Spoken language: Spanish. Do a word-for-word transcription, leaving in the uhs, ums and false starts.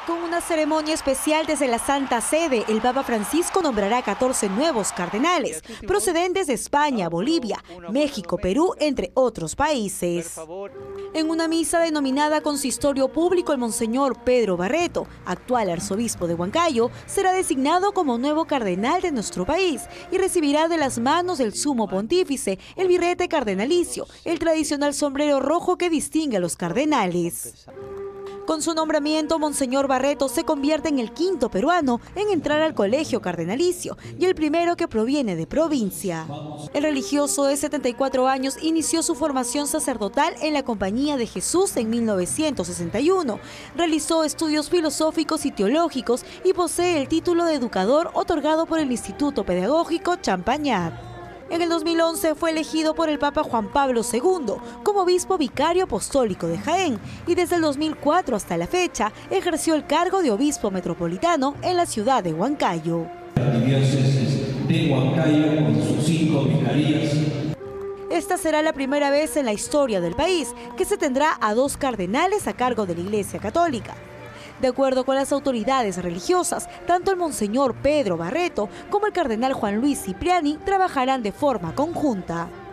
Con una ceremonia especial desde la Santa Sede, el Papa Francisco nombrará catorce nuevos cardenales, procedentes de España, Bolivia, México, Perú, entre otros países. En una misa denominada Consistorio Público, el Monseñor Pedro Barreto, actual arzobispo de Huancayo, será designado como nuevo cardenal de nuestro país y recibirá de las manos del sumo pontífice el birrete cardenalicio, el tradicional sombrero rojo que distingue a los cardenales. Con su nombramiento, Monseñor Barreto se convierte en el quinto peruano en entrar al colegio cardenalicio y el primero que proviene de provincia. El religioso de setenta y cuatro años inició su formación sacerdotal en la Compañía de Jesús en mil novecientos sesenta y uno. Realizó estudios filosóficos y teológicos y posee el título de educador otorgado por el Instituto Pedagógico Champañat. En el dos mil once fue elegido por el Papa Juan Pablo segundo como obispo vicario apostólico de Jaén y desde el dos mil cuatro hasta la fecha ejerció el cargo de obispo metropolitano en la ciudad de Huancayo. La diócesis de Huancayo con sus cinco vicarías. Esta será la primera vez en la historia del país que se tendrá a dos cardenales a cargo de la Iglesia Católica. De acuerdo con las autoridades religiosas, tanto el Monseñor Pedro Barreto como el cardenal Juan Luis Cipriani trabajarán de forma conjunta.